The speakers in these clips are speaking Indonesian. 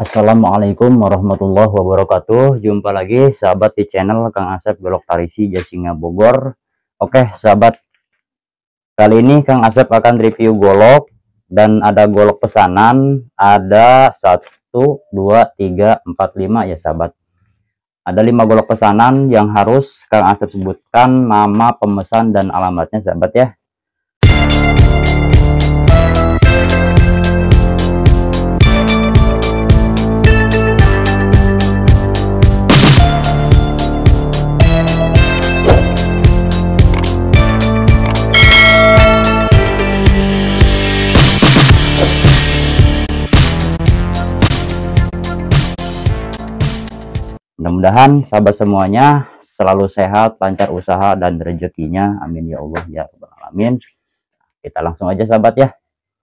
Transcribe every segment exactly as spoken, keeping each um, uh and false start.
Assalamualaikum warahmatullahi wabarakatuh. Jumpa lagi sahabat di channel Kang Asep Golok Tarisi Jasinga Bogor. Oke sahabat, kali ini Kang Asep akan review golok dan ada golok pesanan. Ada satu dua tiga empat lima ya sahabat. Ada lima golok pesanan yang harus Kang Asep sebutkan nama pemesan dan alamatnya sahabat ya. Mudah-mudahan sahabat semuanya selalu sehat, lancar usaha dan rezekinya. Amin ya Allah ya rabbal alamin. Kita langsung aja sahabat ya.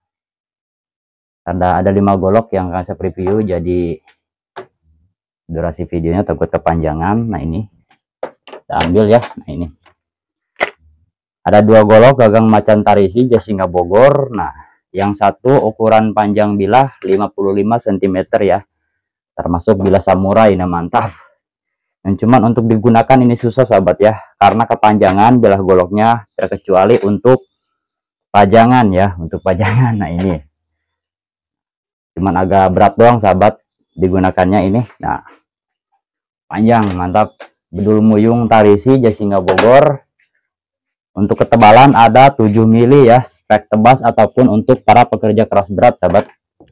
Tanda ada lima golok yang akan saya review, jadi durasi videonya takut kepanjangan. Nah ini kita ambil ya. Nah ini ada dua golok gagang macan tarisi Jasinga Bogor. Nah yang satu ukuran panjang bilah lima puluh lima sentimeter ya, termasuk bilah samurai. Nah mantap. Dan cuman untuk digunakan ini susah sahabat ya, karena kepanjangan bilah goloknya, terkecuali untuk pajangan ya, untuk pajangan. Nah ini cuman agak berat doang sahabat digunakannya ini. Nah panjang mantap, bedul muyung tarisi Jasinga Bogor. Untuk ketebalan ada tujuh mili ya, spek tebas ataupun untuk para pekerja keras berat sahabat.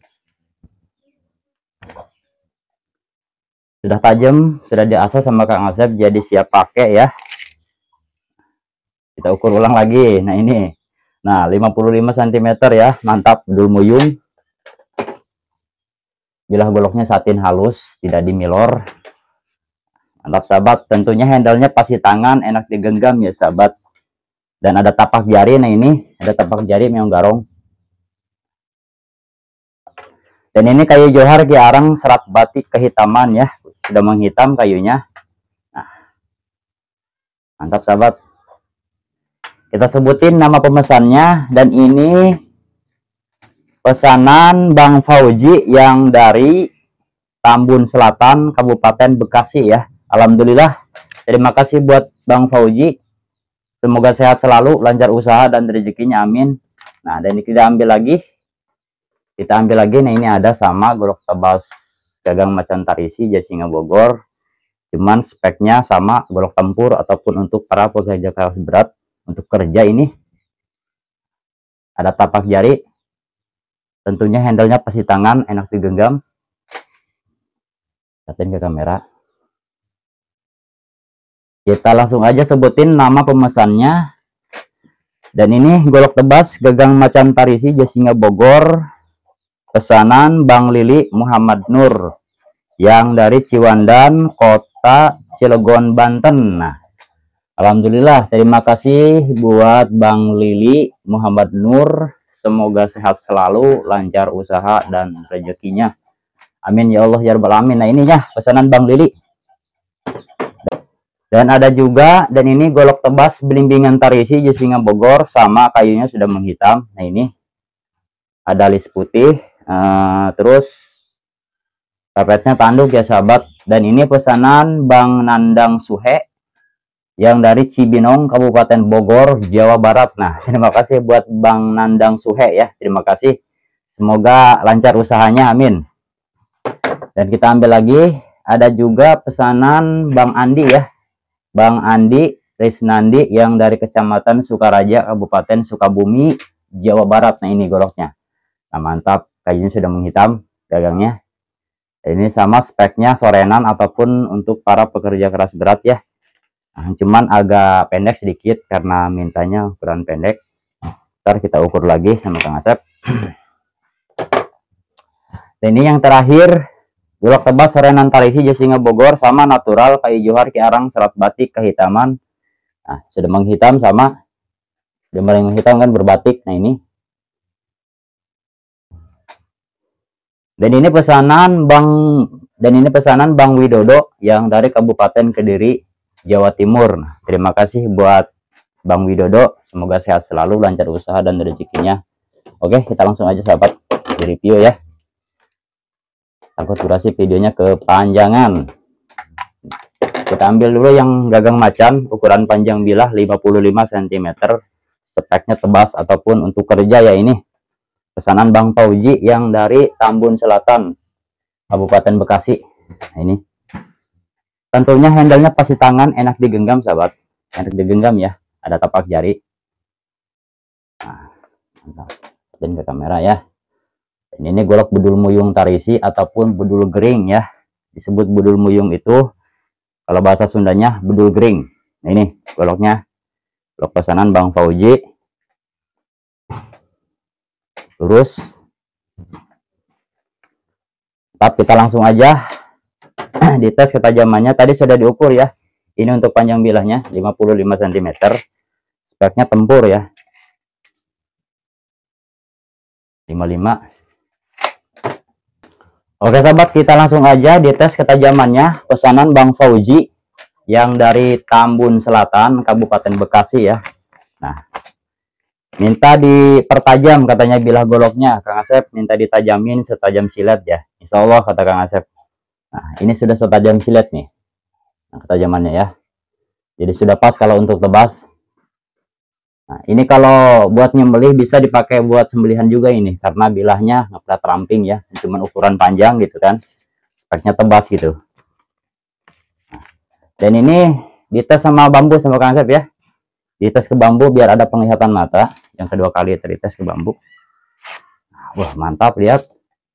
Sudah tajam, sudah diasah sama Kang Asep, jadi siap pakai ya. Kita ukur ulang lagi. Nah ini, nah lima puluh lima sentimeter ya, mantap, bedul muyung. Bilah goloknya satin halus, tidak dimilor. Mantap sahabat. Tentunya handlenya pasti tangan, enak digenggam ya sahabat. Dan ada tapak jari. Nah ini ada tapak jari meong garong. Dan ini kayu johar Kiarang serat batik kehitaman ya, sudah menghitam kayunya. Nah, mantap sahabat. Kita sebutin nama pemesannya, dan ini pesanan Bang Fauji yang dari Tambun Selatan, Kabupaten Bekasi ya. Alhamdulillah, terima kasih buat Bang Fauji. Semoga sehat selalu, lancar usaha dan rezekinya, amin. Nah, dan ini kita ambil lagi. Kita ambil lagi. Nah, ini ada sama golok tebas gagang macan tarisi Jasinga Bogor. Cuman speknya sama golok tempur ataupun untuk para pekerja keras berat. Untuk kerja ini ada tapak jari. Tentunya handlenya pasti tangan, enak digenggam. Lihatin ke kamera. Kita langsung aja sebutin nama pemesannya. Dan ini golok tebas gagang macan tarisi Jasinga Bogor. Pesanan Bang Lili Muhammad Nur yang dari Ciwandan, Kota Cilegon, Banten. Nah, alhamdulillah, terima kasih buat Bang Lili Muhammad Nur. Semoga sehat selalu, lancar usaha dan rezekinya. Amin ya Allah ya rabbal alamin. Nah, ini ya pesanan Bang Lili. Dan ada juga, dan ini golok tebas belimbingan tarisi Jasinga Bogor, sama kayunya sudah menghitam. Nah, ini ada list putih. Uh, terus karpetnya tanduk ya sahabat. Dan ini pesanan Bang Nandang Suhe yang dari Cibinong, Kabupaten Bogor, Jawa Barat. Nah, terima kasih buat Bang Nandang Suhe ya, terima kasih. Semoga lancar usahanya, amin. Dan kita ambil lagi, ada juga pesanan Bang Andi ya, Bang Andi Risnandi yang dari Kecamatan Sukaraja, Kabupaten Sukabumi, Jawa Barat. Nah, ini goloknya. Nah, mantap, kayunya sudah menghitam gagangnya. Ini sama speknya sorenan ataupun untuk para pekerja keras berat ya. Nah, cuman agak pendek sedikit karena mintanya ukuran pendek. Ntar kita ukur lagi sama Kang Asep. Dan ini yang terakhir, golok tebas sorenan tarisi Jasinga Bogor, sama natural kayu johar Kiarang serat batik kehitaman. Nah, sudah menghitam sama, sudah mulai menghitam kan berbatik. Nah ini. Dan ini pesanan Bang dan ini pesanan Bang Widodo yang dari Kabupaten Kediri, Jawa Timur. Nah, terima kasih buat Bang Widodo. Semoga sehat selalu, lancar usaha dan rezekinya. Oke, kita langsung aja sahabat di review ya. takut durasi videonya kepanjangan. Kita ambil dulu yang gagang macan, ukuran panjang bilah lima puluh lima sentimeter, speknya tebas ataupun untuk kerja ya. Ini pesanan Bang Fauji yang dari Tambun Selatan, Kabupaten Bekasi. Nah, ini tentunya handlenya pasti tangan, enak digenggam sahabat, enak digenggam ya, ada tapak jari. Nah, dan ke kamera ya. Ini, ini golok bedul muyung tarisi ataupun bedul gering ya. Disebut bedul muyung itu kalau bahasa Sundanya bedul gering. Nah, ini goloknya, golok pesanan Bang Fauji. Lurus. Tetap kita langsung aja dites ketajamannya. Tadi sudah diukur ya. Ini untuk panjang bilahnya lima puluh lima sentimeter. Speknya tempur ya. lima puluh lima. Oke sahabat, kita langsung aja dites ketajamannya. Pesanan Bang Fauji yang dari Tambun Selatan, Kabupaten Bekasi ya. Nah, minta dipertajam katanya bilah goloknya. Kang Asep minta ditajamin setajam silet ya. Insya Allah kata Kang Asep. Nah, ini sudah setajam silet nih. Nah, ketajamannya ya. Jadi sudah pas kalau untuk tebas. Nah, ini kalau buat nyembelih bisa dipakai buat sembelihan juga ini, karena bilahnya nggak ramping ya, cuman ukuran panjang gitu kan, speknya tebas gitu. Nah, dan ini dites sama bambu sama Kang Asep ya, dites ke bambu biar ada penglihatan mata. Yang kedua kali dites ke bambu. Nah, wah mantap, lihat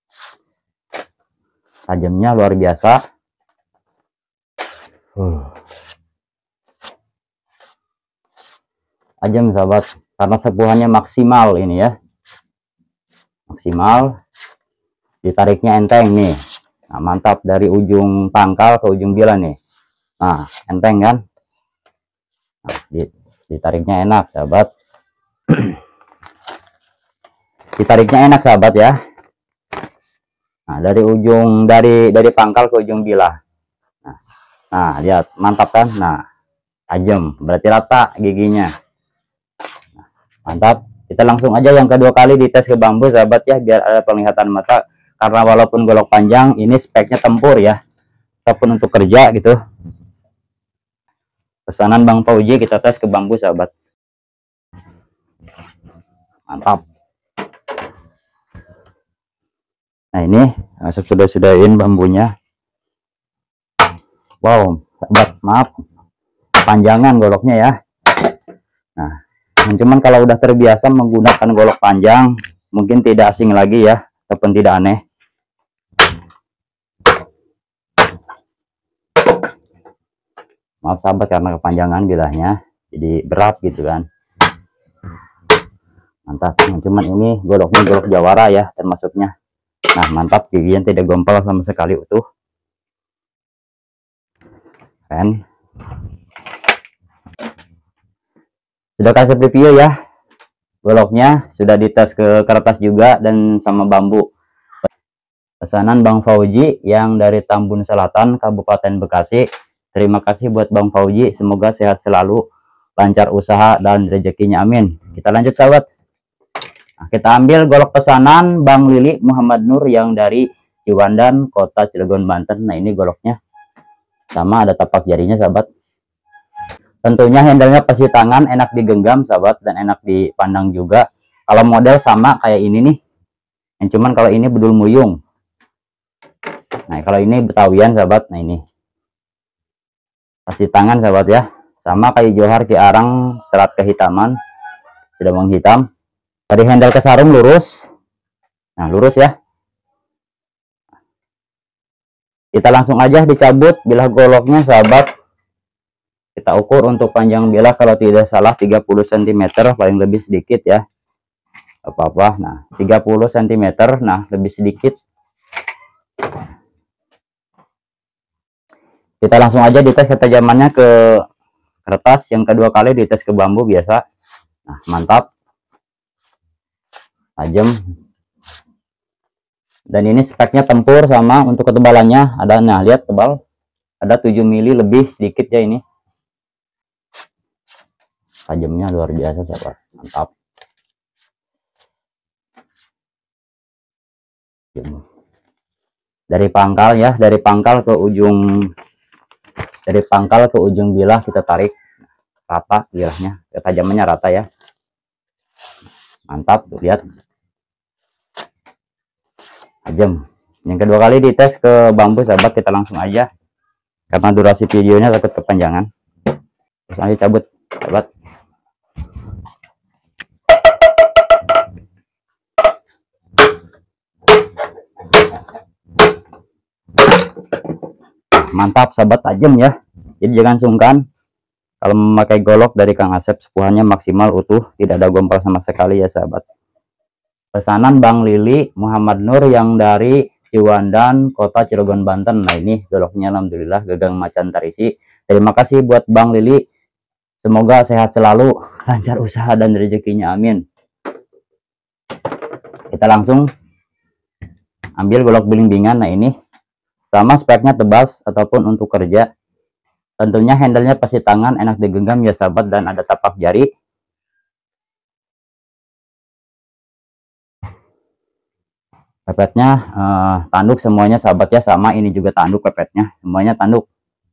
tajamnya luar biasa. Uh. Tajam sahabat, karena sepuhannya maksimal ini ya, maksimal, ditariknya enteng nih. Nah, mantap dari ujung pangkal ke ujung bilah nih. Nah, enteng kan? Nah, ditariknya enak sahabat. Ditariknya enak sahabat ya. Nah, dari ujung dari dari pangkal ke ujung bilah. Nah, nah lihat mantap kan? Nah, tajam, berarti rata giginya. Mantap. Kita langsung aja yang kedua kali dites ke bambu sahabat ya, biar ada penglihatan mata, karena walaupun golok panjang ini speknya tempur ya, ataupun untuk kerja gitu. Pesanan Bang Fauji kita tes ke bambu sahabat. Mantap. Nah, ini sudah sudahin bambunya. Wow sahabat, maaf panjangan goloknya ya. Nah, cuman kalau udah terbiasa menggunakan golok panjang mungkin tidak asing lagi ya, ataupun tidak aneh. Maaf sahabat, karena kepanjangan bilahnya jadi berat gitu kan. Mantap. Cuman ini goloknya golok jawara ya termasuknya. Nah, mantap, giginya tidak gompal sama sekali, utuh. Keren. Sudah kasih review ya, goloknya sudah dites ke kertas juga dan sama bambu. Pesanan Bang Fauji yang dari Tambun Selatan, Kabupaten Bekasi. Terima kasih buat Bang Fauji, semoga sehat selalu, lancar usaha dan rezekinya, amin. Kita lanjut sahabat. Nah, kita ambil golok pesanan Bang Lili Muhammad Nur yang dari Ciwandan, Kota Cilegon, Banten. Nah, ini goloknya sama, ada tapak jarinya sahabat. Tentunya handlenya pasti tangan, enak digenggam sahabat, dan enak dipandang juga. Kalau model sama kayak ini nih, yang cuman kalau ini bedul muyung. Nah, kalau ini Betawian sahabat. Nah, ini pasti tangan sahabat ya, sama kayak Johar Ki Arang, serat kehitaman, sudah menghitam. Dari handle ke sarung lurus. Nah, lurus ya. Kita langsung aja dicabut bilah goloknya sahabat. Kita ukur untuk panjang bilah kalau tidak salah tiga puluh sentimeter, paling lebih sedikit ya, apa-apa. Nah, tiga puluh sentimeter, nah lebih sedikit. Kita langsung aja dites ketajamannya ke kertas. Yang kedua kali dites ke bambu biasa. Nah, mantap, tajam. Dan ini speknya tempur, sama untuk ketebalannya ada, nah lihat tebal, ada tujuh mili lebih sedikit ya. Ini tajamnya luar biasa sahabat, mantap. dari pangkal ya, dari pangkal ke ujung dari pangkal ke ujung bilah kita tarik rata bilahnya, ketajamannya rata ya. Mantap tuh, lihat tajam. Yang kedua kali dites ke bambu sahabat, kita langsung aja karena durasi videonya takut kepanjangan. Terus nanti cabut sahabat. Mantap sahabat, tajam ya. Jadi jangan sungkan kalau memakai golok dari Kang Asep, sepuhannya maksimal utuh, tidak ada gompal sama sekali ya sahabat. Pesanan Bang Lili Muhammad Nur yang dari Ciwandan, Kota Cilegon, Banten. Nah ini goloknya alhamdulillah gagang macan tarisi. Terima kasih buat Bang Lili. Semoga sehat selalu, lancar usaha dan rezekinya, amin. Kita langsung ambil golok belimbingan. Nah ini sama speknya tebas ataupun untuk kerja. Tentunya handlenya pasti tangan, enak digenggam ya sahabat, dan ada tapak jari. Pepetnya eh, tanduk semuanya sahabat ya, sama ini juga tanduk pepetnya, semuanya tanduk.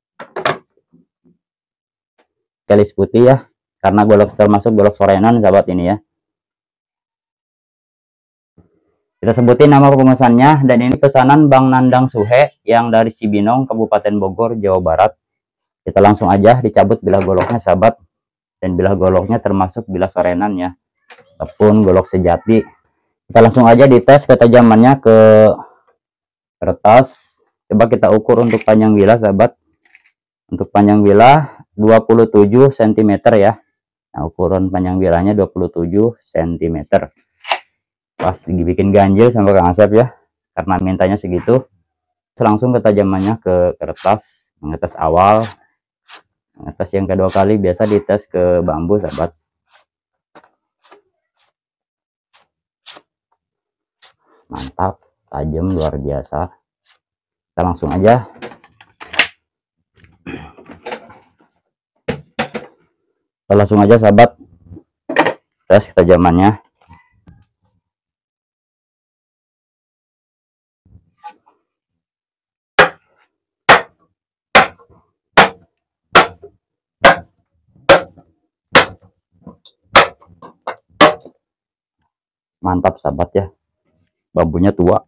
Galis putih ya, karena golok termasuk golok sorenan sahabat ini ya. Kita sebutin nama pemesannya, dan ini pesanan Bang Nandang Suhe yang dari Cibinong, Kabupaten Bogor, Jawa Barat. Kita langsung aja dicabut bilah goloknya sahabat, dan bilah goloknya termasuk bilah sorenan ya, ataupun golok sejati. Kita langsung aja dites ketajamannya ke kertas. Coba kita ukur untuk panjang bilah sahabat. Untuk panjang bilah dua puluh tujuh sentimeter ya. Nah, ukuran panjang bilahnya dua puluh tujuh sentimeter. Pas dibikin ganjil sama Kang Asep ya, karena mintanya segitu. Langsung ketajamannya ke kertas, mengetes awal. Atas yang kedua kali biasa dites ke bambu sahabat. Mantap, tajam luar biasa. Kita langsung aja kita langsung aja sahabat tes ketajamannya. Mantap sahabat ya, bambunya tua.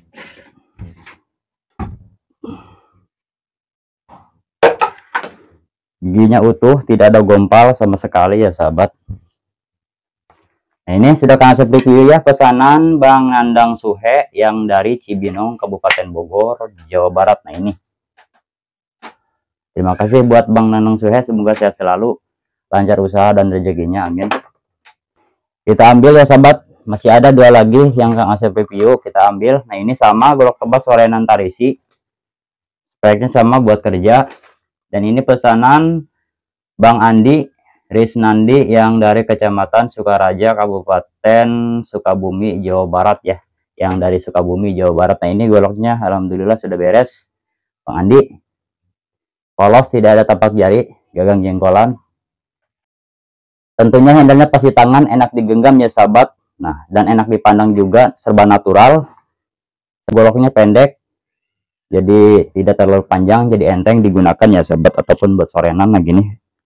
Giginya utuh, tidak ada gompal sama sekali ya sahabat. Nah ini sudah Kang Asep review ya, pesanan Bang Nandang Suhe yang dari Cibinong, Kabupaten Bogor, Jawa Barat. Nah ini terima kasih buat Bang Nandang Suhe, semoga sehat selalu, lancar usaha dan rezekinya, amin. Kita ambil ya sahabat, masih ada dua lagi yang Kang Asep review, kita ambil. Nah ini sama golok tebas sorenan tarisi, speknya sama buat kerja. Dan ini pesanan Bang Andi Risnandi yang dari Kecamatan Sukaraja, Kabupaten Sukabumi, Jawa Barat ya, yang dari Sukabumi, Jawa Barat. Nah ini goloknya alhamdulillah sudah beres Bang Andi, polos, tidak ada tapak jari, gagang jengkolan. Tentunya handlenya pasti tangan, enak digenggam ya sahabat. Nah dan enak dipandang juga, serba natural. Goloknya pendek, jadi tidak terlalu panjang, jadi enteng digunakan ya sahabat, ataupun buat sorenan. Nah gini,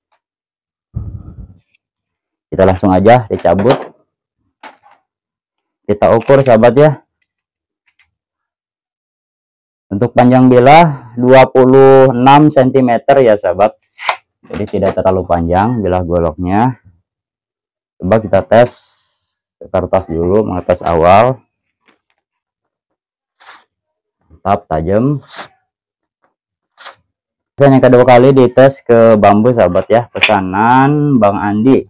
kita langsung aja dicabut, kita ukur sahabat ya. Untuk panjang bilah dua puluh enam sentimeter ya sahabat, jadi tidak terlalu panjang bilah goloknya. Coba kita tes ke kertas dulu, mengetes awal. Mantap, tajam. Dan yang kedua kali dites ke bambu sahabat ya, pesanan Bang Andi.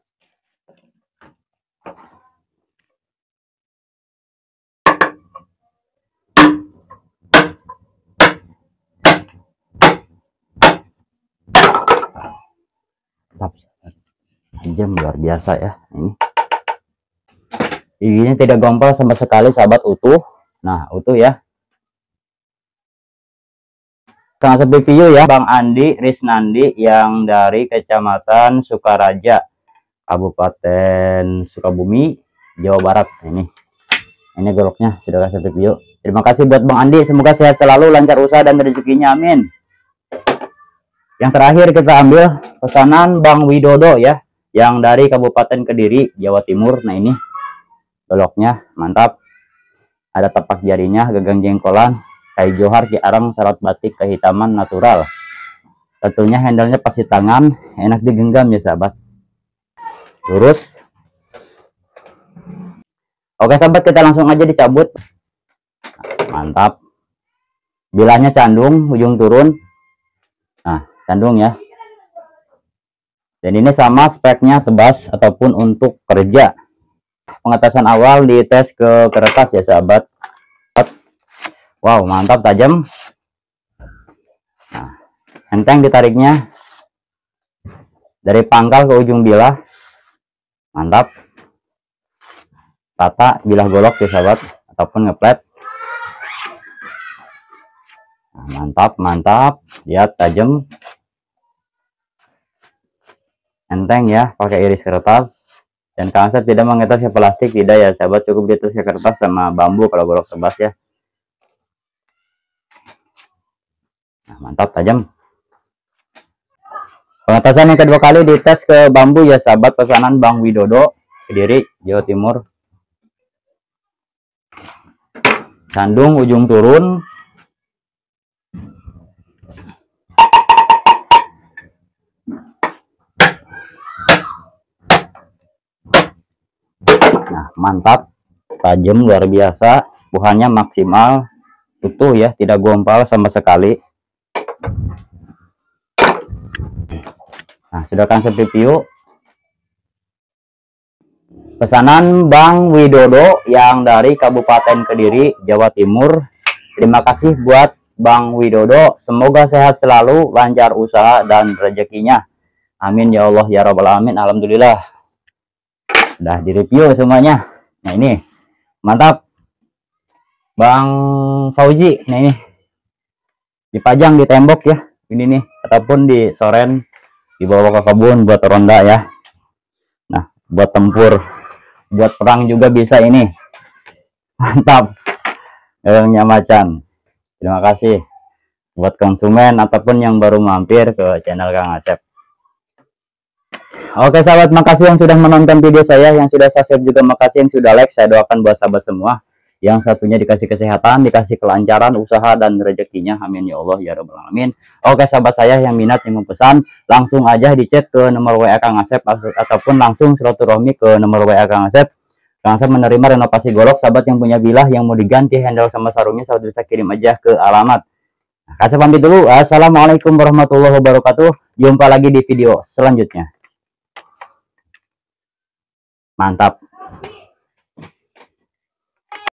Mantap, tajam luar biasa ya. Ini giginya tidak gompal sama sekali sahabat, utuh. Nah utuh ya. Kang Asep review ya, Bang Andi Risnandi yang dari Kecamatan Sukaraja, Kabupaten Sukabumi, Jawa Barat. Ini ini goloknya sudah Kang Asep review. Terima kasih buat Bang Andi, semoga sehat selalu, lancar usaha dan rezekinya, amin. Yang terakhir kita ambil pesanan Bang Widodo ya, yang dari Kabupaten Kediri, Jawa Timur. Nah ini goloknya mantap, ada tapak jarinya, gagang jengkolan, kayu johar, ki arang, sarat batik, kehitaman natural. Tentunya handlenya pasti tangan, enak digenggam ya sahabat, lurus. Oke sahabat, kita langsung aja dicabut. Mantap, bilahnya candung, ujung turun. Nah candung ya, dan ini sama speknya tebas ataupun untuk kerja. Pengetasan awal dites ke kertas ya sahabat. Wow mantap, tajam. Nah, enteng ditariknya dari pangkal ke ujung bilah, mantap. Tata bilah golok ya sahabat, ataupun ngeplet. Nah, mantap mantap, lihat tajam, enteng ya, pakai iris kertas. Dan Kang Asep tidak mengetes ke plastik, tidak ya sahabat, cukup dites ke kertas sama bambu kalau golok tebas ya. Nah, mantap, tajam. Pengetasan yang kedua kali dites ke bambu ya sahabat, pesanan Bang Widodo, Kediri, Jawa Timur. Candung ujung turun. Nah mantap, tajam luar biasa, sepuhannya maksimal, utuh ya, tidak gompal sama sekali. Nah sudah Kang Asep review pesanan Bang Widodo yang dari Kabupaten Kediri, Jawa Timur. Terima kasih buat Bang Widodo, semoga sehat selalu, lancar usaha dan rezekinya, amin ya Allah ya Rabbal alamin. Alhamdulillah udah direview semuanya. Nah ini mantap Bang Fauzi. Nah ini dipajang di tembok ya, ini nih, ataupun di soren, dibawa ke kebun buat ronda ya. Nah buat tempur, buat perang juga bisa ini, mantap gayungnya macan. Terima kasih buat konsumen ataupun yang baru mampir ke channel Kang Asep. Oke sahabat, makasih yang sudah menonton video saya, yang sudah subscribe juga makasih, yang sudah like. Saya doakan buat sahabat semua, yang satunya dikasih kesehatan, dikasih kelancaran usaha dan rezekinya, amin ya Allah ya Rabbal alamin. Oke sahabat saya yang minat yang memesan, langsung aja di chat ke nomor W A Kang Asep, ataupun langsung silaturahmi ke nomor W A Kang Asep. Kang Asep menerima renovasi golok. Sahabat yang punya bilah yang mau diganti handle sama sarungnya, sahabat bisa kirim aja ke alamat. Nah, Kang Asep pamit dulu. Assalamualaikum warahmatullahi wabarakatuh. Jumpa lagi di video selanjutnya. Mantap.